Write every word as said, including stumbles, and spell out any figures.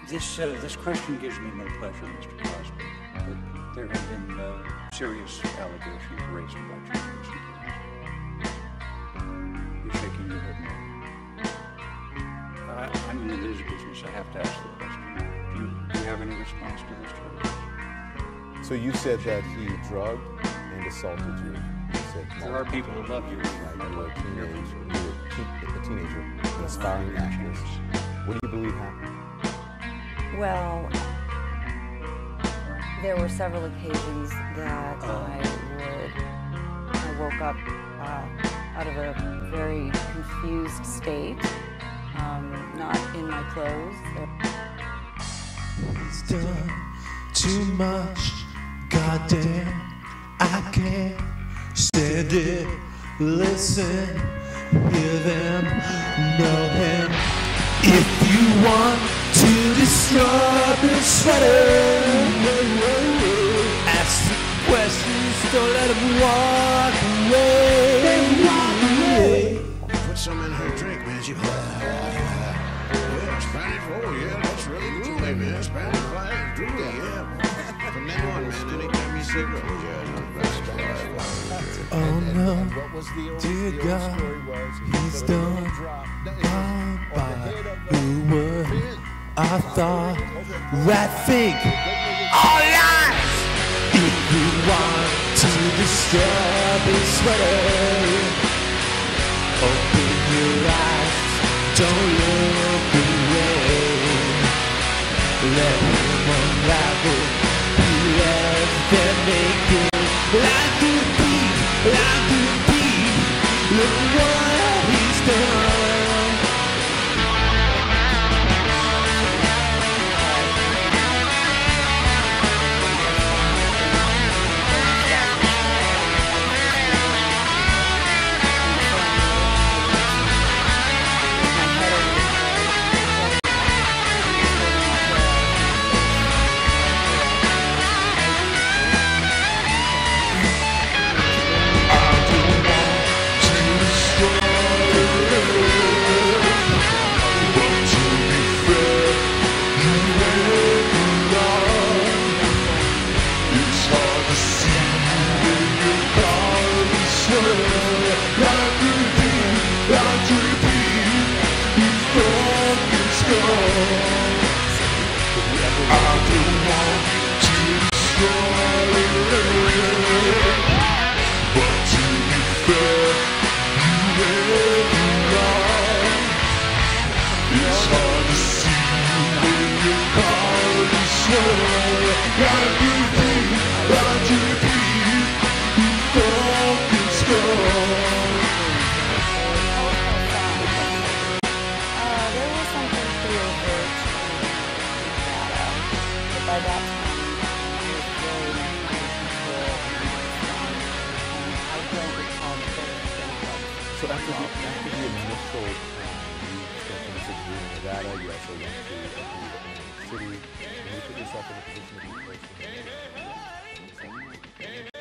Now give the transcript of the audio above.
This, uh, this question gives me no pleasure, Mister Cosby, but there have been uh, serious allegations raised about you recently. You're shaking your head no. I, I'm in the news business. I have to ask the question. Do you, do you have any response to this charge? So you said that he drugged and assaulted you. You said there are people who love you. Right, you were a teenager, you were a teenager, an aspiring actress. What do you believe happened? Well, there were several occasions that I would, I woke up uh, out of a very confused state, um, not in my clothes. He's done too much, goddamn, I can't stand it, listen, hear them, know him. If you want to destroy the sweater, ask the questions, don't let them walk away. Walk away. Put some in her drink, man. She yeah, Spanish, oh yeah, that's really groovy, man. Spanish fly, groovy, yeah. From then on, man, anytime you say go, yeah, oh no, dear God, he's done gone by. Who were I thought that think all lies. If you want to disturb his sweater, open your eyes, don't look away. Let him unravel you as they're naked. Like the beat, like the beat, look what he's done. So after the, after the initial time you spent in Nevada, you also went to Oklahoma City, and you put yourself in a position to be close to him.